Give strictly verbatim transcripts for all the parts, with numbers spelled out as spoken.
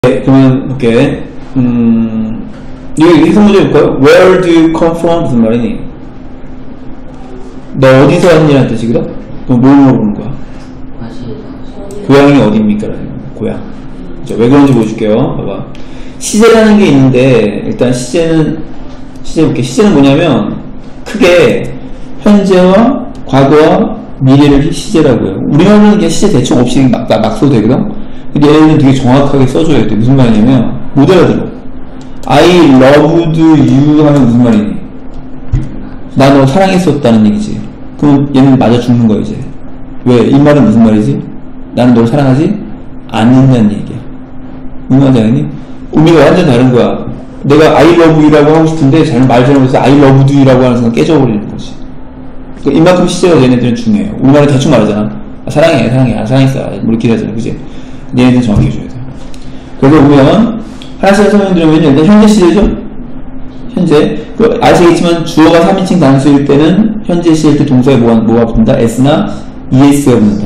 네, 그러면 볼게. 음, 이거 이성 문제 볼까요? Where do you come from? 무슨 말이니? 너 어디서 왔니라는 뜻이거든? 그럼 뭘 물어보는 거야? 고향이 어디입니까? 고향. 자, 왜 그런지 보여줄게요. 봐봐. 시제라는 게 있는데, 일단 시제는, 시제 볼게. 시제는 뭐냐면, 크게 현재와 과거와 미래를 시제라고 해요. 우리나라는 그냥 시제 대충 없이 막, 막 써도 되거든? 근데 얘네는 되게 정확하게 써줘야 돼. 무슨 말이냐면, 못 알아들어. I loved you 하면 무슨 말이니? 나 너 사랑했었다는 얘기지. 그럼 얘는 맞아 죽는 거야, 이제. 왜? 이 말은 무슨 말이지? 나는 널 사랑하지 않는다는 얘기야. 무슨 말인지 알겠니? 의미가 완전 다른 거야. 내가 I love you라고 하고 싶은데 잘못 말 잘못해서 I loved you라고 하는 순간 깨져버리는 거지. 그러니까 이만큼 시제가 얘네들은 중요해요. 우리말은 대충 말하잖아. 아, 사랑해, 사랑해, 아, 사랑했어. 뭐 이렇게 하잖아. 그지? 얘네들은 정확히 해줘야 돼. 그래서 보면, 하나씩 설명드리면, 일단 현재 시제죠? 현재. 그 아시겠지만, 주어가 삼 인칭 단수일 때는, 현재 시일 때 동사에 뭐가, 뭐가 붙는다? S나 이에스가 붙는다.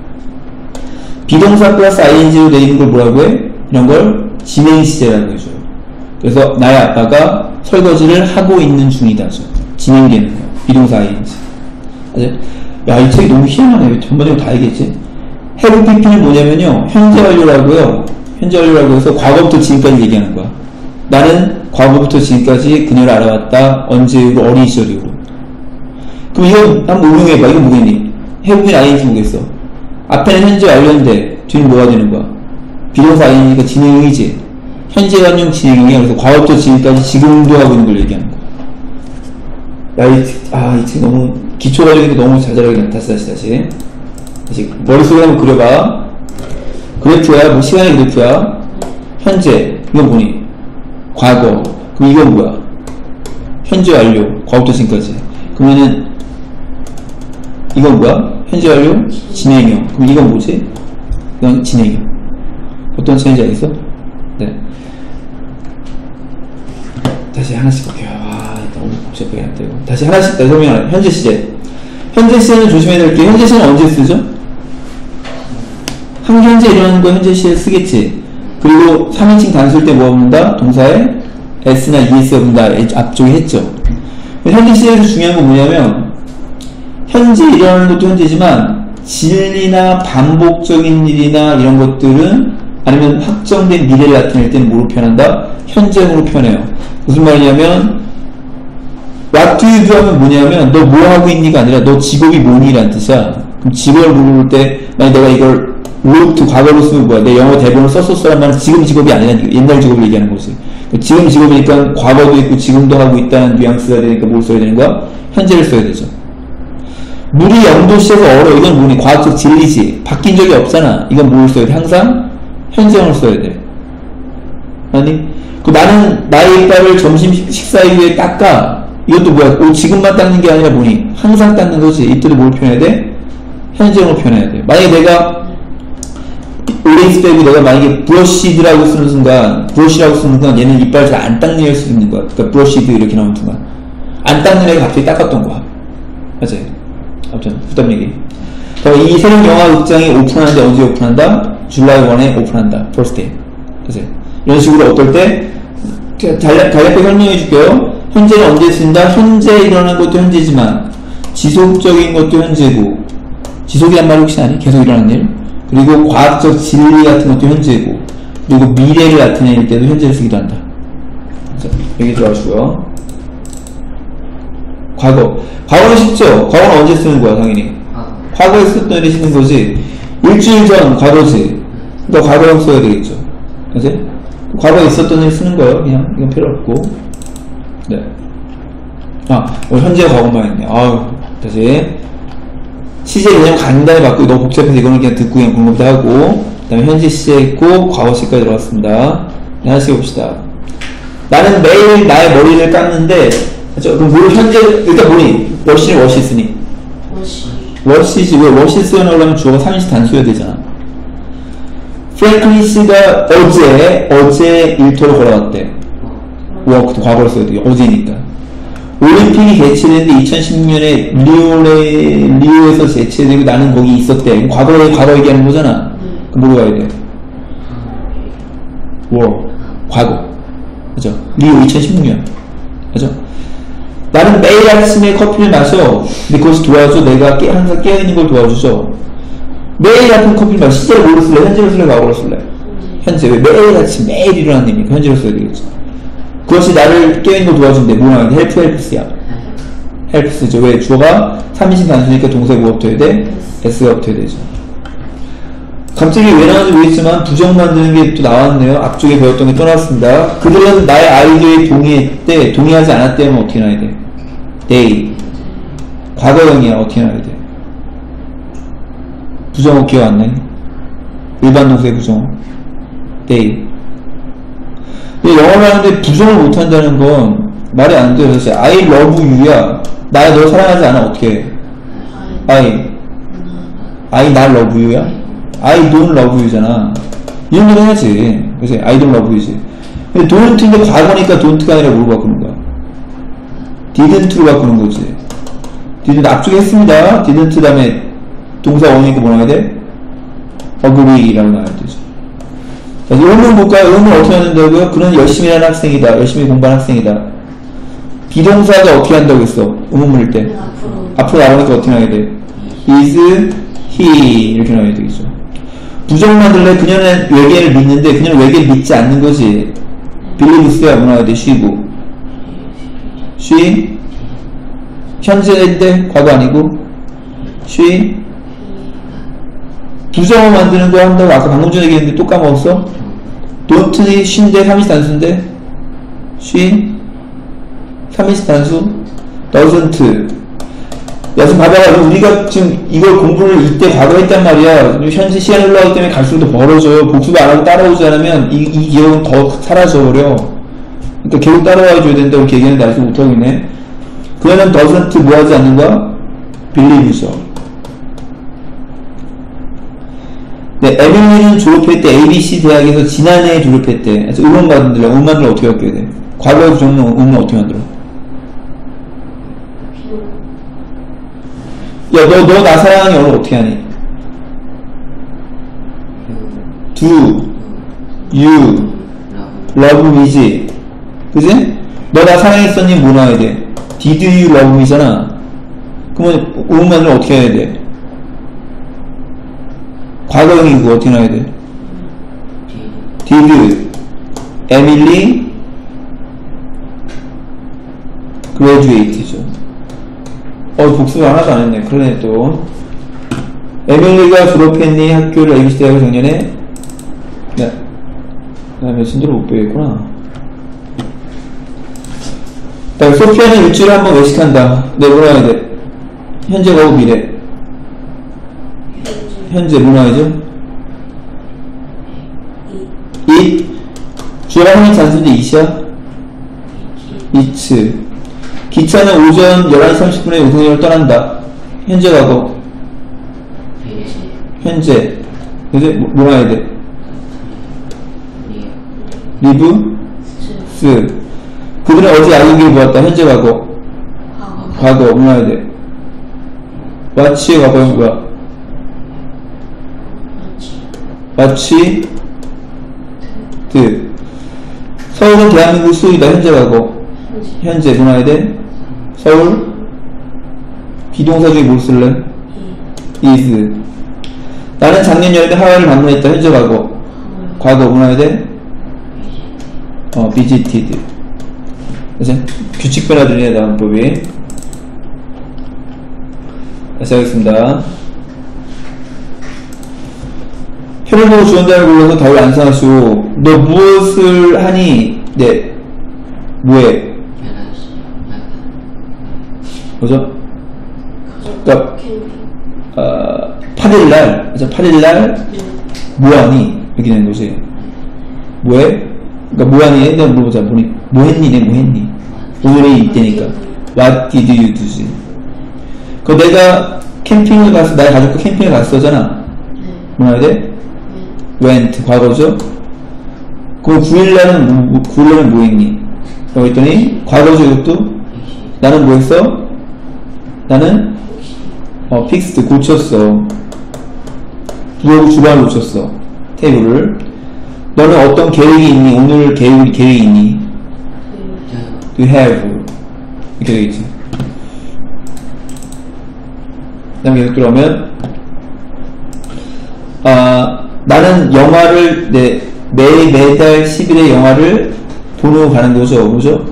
비동사 플러스 아이엔지로 되어있는 걸 뭐라고 해? 이런 걸 진행 시제라고 해줘요. 그래서, 나의 아빠가 설거지를 하고 있는 중이다. 진행되는 거야. 비동사 아이엔지. 맞아? 야, 이 책이 너무 희한하네. 전반적으로 다 얘기했지? have pp는 뭐냐면요, 현재 완료라고요. 현재 완료라고 해서 과거부터 지금까지 얘기하는 거야. 나는 과거부터 지금까지 그녀를 알아왔다. 언제 이후로? 어린 시절 이후로. 그럼 이건 한번 응용해봐. 이건 뭐겠니? have는 아이엔지 뭐겠어? 앞에는 현재 완료인데 뒤는 뭐가 되는 거야? 비동사 아이엔지가 진행형이지. 현재 완료 진행형이야. 그래서 과거부터 지금까지 지금도 하고 있는 걸 얘기하는 거야. 야, 이, 아, 이 책 너무 기초 과정인데 너무 잘 자라게 다시 다시 다시. 다시 머릿속에 한번 그려봐. 그래프야, 뭐 시간의 그래프야. 현재, 이건 뭐니? 과거. 그럼 이건 뭐야? 현재 완료. 과거부터 지금까지. 그러면은 이건 뭐야? 현재 완료? 진행형. 그럼 이건 뭐지? 이건 진행형. 어떤 차이인지 알겠어? 네. 다시 하나씩 볼게요. 아, 너무 복잡하게 안 되고. 다시 하나씩 다시 설명하라. 현재 시제. 현재 시제는 조심해야 될 게, 현재 시제는 언제 쓰죠? 한 현재 일어나는 거 현재 시에 쓰겠지. 그리고 삼 인칭 단수일 때 뭐 붙는다? 동사에 S나 이에스가 붙는다. 앞쪽에 했죠. 현재 시제에서 중요한 건 뭐냐면, 현재 일어나는 것도 현재지만, 진리나 반복적인 일이나 이런 것들은, 아니면 확정된 미래를 나타낼 때는 뭐로 표현한다? 현재형으로 표현해요. 무슨 말이냐면, What do you do 하면 뭐냐면, 너 뭐 하고 있니가 아니라, 너 직업이 뭐니? 라는 뜻이야. 그럼 직업을 물을 때, 만약 내가 이걸 wrote, 과거로 쓰면 뭐야? 내 영어 대본을 썼었어란 말은 지금 직업이 아니라 옛날 직업을 얘기하는 거지. 지금 직업이니까 과거도 있고 지금도 하고 있다는 뉘앙스가 되니까 뭘 써야 되는 거야? 현재를 써야 되죠. 물이 영도시에서 얼어. 이건 뭐니? 과학적 진리지. 바뀐 적이 없잖아. 이건 뭘 써야 돼? 항상 현재형을 써야 돼. 아니? 그 나는 나의 이빨을 점심 식사 이후에 닦아. 이것도 뭐야? 오, 지금만 닦는 게 아니라 뭐니? 항상 닦는 거지. 이때도 뭘 표현해야 돼? 현재형으로 표현해야 돼. 만약에 내가 올레이스 빼고 내가 만약에 브러쉬드라고 쓰는 순간, 브러쉬라고 쓰는 순간 얘는 이빨 잘 안 닦는 애일 수 있는 거야. 그러니까 브러쉬드 이렇게 나오는 순간 안 닦는 애가 갑자기 닦았던 거야. 맞지? 아무튼 후담 얘기. 이 새로운 영화 극장이 오픈하는데 언제 오픈한다? 줄라이 일에 오픈한다. 퍼스트 데이. 그치? 이런 식으로 어떨 때 간략하게 설명해 줄게요. 현재는 언제 쓴다? 현재 일어나는 것도 현재지만 지속적인 것도 현재고, 지속이란 말이 혹시 아니? 계속 일어나는 일. 그리고 과학적 진리 같은 것도 현재고, 그리고 미래를 나타낼 때도 현재를 쓰기도 한다. 자, 여기 들어가시고요. 과거. 과거는 쉽죠? 과거는 언제 쓰는 거야, 당연히? 과거에 썼던 일이 쓰는 거지. 일주일 전 과거지. 그러니까 과거형 써야 되겠죠. 그치? 과거에 있었던 일 쓰는 거예요. 그냥 이건 필요 없고. 네. 아, 오늘 현재 과거만 했네. 아유, 다시. 시제 그냥 간단히 바꾸고 너무 복잡해서 이거는 그냥 듣고 그냥 공부도 하고, 그 다음에 현재 시제 있고 과거 시까지 들어갔습니다. 네, 하나씩 봅시다. 나는 매일 나의 머리를 깎는데, 그렇죠? 그럼 뭘 현재, 일단 뭐니? 워시는 워시 쓰니? 워시. 워시지. 왜 워시 쓰려면 주어가 삼 인칭 단수여야 되잖아. 프랭클린 씨가 어제, 어제 일터로 걸어갔대. 워크도 과거를 써야 돼. 어제니까. 올림픽이 개최됐는데 이천십 년에 리오에, 리오에서 개최되고 나는 거기 있었대. 과거에 과거 얘기하는 거잖아. 그럼 뭐로 가야 돼? were. 과거. 그죠? 리오 이천십육 년. 그죠? 나는 매일 아침에 커피를 마셔. 근데 그것이 도와줘. 내가 깨, 항상 깨어있는 걸 도와주죠. 매일 아침 커피를 마셔. 시제를 뭐로 쓸래? 현재로 쓸래? 과거로 쓸래? 현재. 왜 매일 아침 매일 일어나는 일이니까 현재로 써야 되겠죠. 그것이 나를 깨어있는 걸 도와준대. 뭐라 하는데? 헬프 헬프스야. 헬프스죠. 왜? 주어가 삼인칭 단수니까 동사에 뭐가 붙어야 돼? S가 붙어야 되죠. 갑자기 왜 나왔는지 모르겠지만 부정 만드는 게 또 나왔네요. 앞쪽에 배웠던 게 또 나왔습니다. 그들은 나의 아이디어에 동의했대. 동의하지 않았대 하면 어떻게 나와야 돼? they. 과거형이야. 어떻게 나와야 돼? 부정 어깨 왔네. 일반 동사의 부정. they. 영어를 하는데 부정을 못한다는 건 말이 안 돼요. 사실 I love you야. 나 너 사랑하지 않아. 어떻게 해? I. I 날 love you야? I don't love you잖아. 이런 걸 해야지. 그래서 I don't love you지. 근데 don't인데 과거니까 don't가 아니라 뭐로 바꾸는 거야? didn't로 바꾸는 거지. didn't 앞쪽에 했습니다. didn't 다음에 동사 원이니까 뭐 나와야 돼? agree라고 나와야 되죠. 자, 이 의문 볼까요? 의문 어떻게 한다고요? 그는 열심히 하는 학생이다. 열심히 공부하는 학생이다. 비동사가 어떻게 한다고 했어? 의문문일 때. 앞으로, 앞으로 나오니까 어떻게 나와야 돼? is he 이렇게 나와야 되겠죠. 부정 만들래? 그녀는 외계를 믿는데 그녀는 외계를 믿지 않는 거지. believe스야 뭐 나와야 돼? she고. she 현재인데 과거 아니고 she 부정어 만드는 거 한다고 아까 방금 전에 얘기했는데 또 까먹었어? don't이 she인데 삼인칭 단수인데 she 삼인칭 단수 doesn't. 야, 지금 봐봐. 우리가 지금 이걸 공부를 이때 과거 했단 말이야. 현재 시간이 흘러가기 때문에 갈수록 더 벌어져요. 복습 안 하고 따라오지 않으면 이, 이 기억은 더 사라져버려. 그러니까 계속 따라와줘야 된다. 이렇게 얘기하는데 아직 못하고 있네. 그거는 doesn't 뭐 하지 않는가? believe죠. 네, 에밀리는 졸업했대. 에이비씨 대학에서 지난해에 졸업했대. 그래서 음원 만들래. 음원 만들어 어떻게 바뀌어야 돼? 과거에 부정는 음원 어떻게 만들어? 야, 너, 너 나 사랑하는 영어를 어떻게 하니? do, you, love me지. 그지? 너 나 사랑했었니? 뭐 나와야 돼? did you love me잖아. 그러면 음원만을 어떻게 해야 돼? 과거형이고 어떻게 나와야 돼? did Emily graduate죠. 어, 복습을 하나도 안 했네. 그러네, 또. 에밀리가 졸업했니? 학교를 에이비씨 대학을 작년에? 네. 나 메신저를 못 배우겠구나. 자, 소피아는 일주일에 한 번 외식한다. 네, 뭐라 해야 돼? 현재 가고 미래. 현재, 뭐라 해야죠? it. 주어가 한인 잔수인데 it이야? it. 기차는 오전 열한 시 삼십 분에 우승역을 떠난다. 현재 과거. 현재. 현재 뭐, 뭐라 해야 돼? 리브? 스. 그들은 어제 야구기를 보았다. 현재 과거. 과거. 뭐라 해야 돼? 와치의 과거는 뭐야? 와치? 드. 서울은 대한민국 수도이다. 현재 과거. 현재. 뭐라 해야 돼? 서울 비동사 중에 뭘 쓸래? is. 나는 작년 여름에 하와이를 방문했다. 현재 과거. 과거 뭐라 해야 돼? 어, visited. 그치? 규칙 변화들이네, 다음법이. 다시 하겠습니다. 표를 보고 주원장을 불러서 더울 안 상하시오. 너 무엇을 하니? 네. 뭐해? 뭐죠? 그니까, 어, 팔 일날, 그래서 팔 일날, 뭐하니? 이렇게 되는 거지. 뭐해? 그니까, 뭐하니? 내가 물어보자. 뭐니? 뭐했니? 내 뭐했니? 오늘이 이때니까. What did you do지? 그 내가 캠핑을 갔어. 나의 가족과 캠핑을 갔어잖아. 뭐라 해야 돼? went. 과거죠? 그럼 구 일날은, 뭐, 구 일날은 뭐 했니? 라고 했더니, 과거죠, 이것도? 나는 뭐 했어? 나는 어 픽스드 고쳤어. 부엌 주방을 고쳤어. 테이블을. 너는 어떤 계획이 있니? 오늘 계획, 계획이 있니? Do you have? 이렇게 되겠지. 그 다음에 계속 들어오면, 아, 나는 영화를, 네, 매, 매달 십 일에 영화를 보러 가는 거죠. 뭐죠?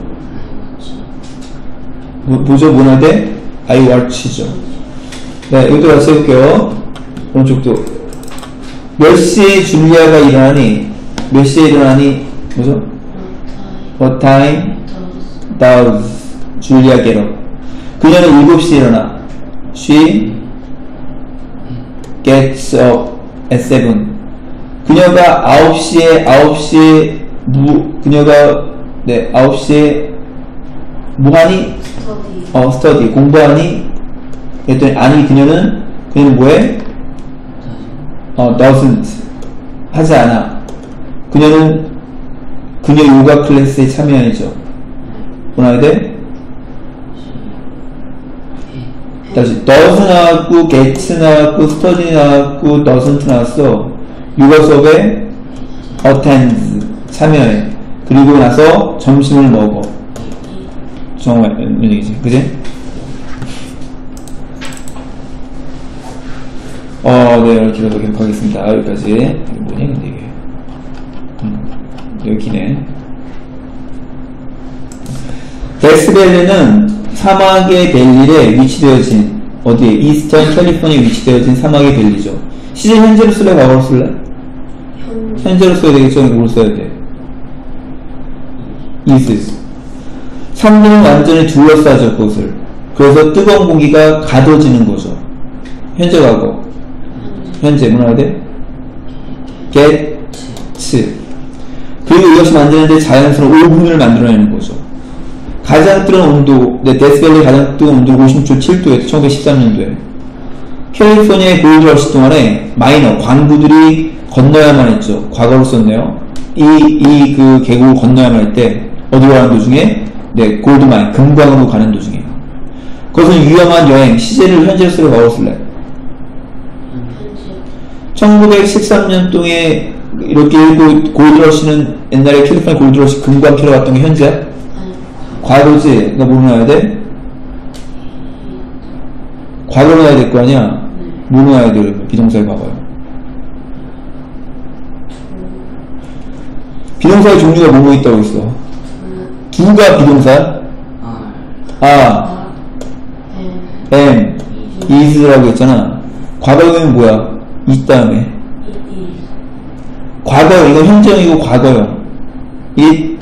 뭐, 보죠? 뭐나 돼? I watch죠. 네, 이것도 같이 해볼게요. 오른쪽도. 몇 시에 줄리아가 일어나니? 몇 시에 일어나니? 뭐죠? What time does Julia get up? 그녀는 일곱 시에 일어나. She gets up at seven. 그녀가 아홉 시에, 아홉 시에, 무, 그녀가, 네, 아홉 시에, 뭐 하니? 스터디. 어, 스터디. 공부하니? 그랬더니, 아니, 그녀는, 그녀는 뭐해? 어, doesn't. 하지 않아. 그녀는, 그녀 요가 클래스에 참여해야죠. 뭐 나와야 돼? 다시, does 나왔고, gets 나왔고, study 나왔고, doesn't 나왔어. 요가 수업에 attends. 참여해. 그리고 나서 점심을 먹어. 정말, 이런 얘기지. 그지? 어, 네, 이렇게 길어서 계속 하겠습니다. 여기까지. 이게 뭐냐, 근데 이게. 음, 여기 기네. 데스밸리는 사막의 밸리에 위치되어진, 어디에? 이스턴 캘리포니아에 위치되어진 사막의 밸리죠. 시제 현재로 쓸래? 과거로 쓸래? 현재로 써야 되겠죠? 뭘 써야 돼? is. 산들은 완전히 둘러싸죠, 그것을. 그래서 뜨거운 공기가 가둬지는 거죠. 현재 과거. 현재, 뭐라 해야 돼? gets. 그리고 이것이 만드는데 자연스러운 오븐을 만들어내는 거죠. 가장 뜨거운 온도, 네, 데스밸리 가장 뜨거운 온도가 오십육 점 칠 도였죠. 천구백십삼 년도에. 캘리포니아의 골드러시 동안에 마이너, 광부들이 건너야만 했죠. 과거로 썼네요. 이, 이, 그 계곡을 건너야만 할 때, 어디로 가는 도중에? 네, 골드마인, 금광으로 가는 도중에. 그것은 위험한 여행, 시제를 현재로 쓰려 과거로 쓸래? 천구백십삼 년 동에 이렇게 읽고 골드러시는 옛날에 캘리포니아 골드러시 금광 캐러 갔던 게 현재야? 과거지? 나 뭐로 나와야 돼? 과거로 나야 될 거 아니야? 뭐로 나야 돼, 그러면? 비동사에 봐봐요. 비동사의 종류가 뭐뭐 있다고 했어? 두가 비동사? 아, am, is라고 했잖아. 과거형은 뭐야? 이 다음에. 과거형, 이건 현재형이고 과거형. it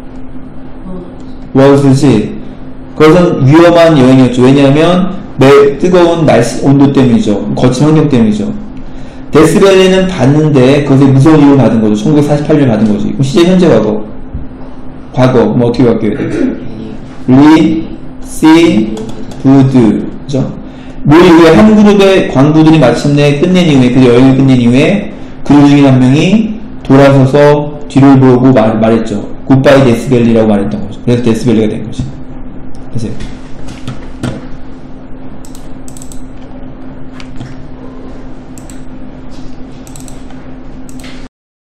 was지. 그것은 위험한 여행이었죠. 왜냐하면 매 뜨거운 날씨, 온도 때문이죠. 거친 환경 때문이죠. 데스밸리는 받는데 그것에 무서운 이유를 받은 거죠. 천구백사십팔 년에 받은 거지. 그럼 시제 현재 과거. 과거. 뭐 어떻게 바뀌어야 돼? 리, 시, 부드. 그죠? 뭐 이후에 한 그룹의 광부들이 마침내 끝낸 이후에, 그 여행을 끝낸 이후에 그룹 중에 한 명이 돌아서서 뒤를 보고 말, 말했죠. 굿바이 데스밸리라고 말했던 거죠. 그래서 데스밸리가 된 거죠. 보세요.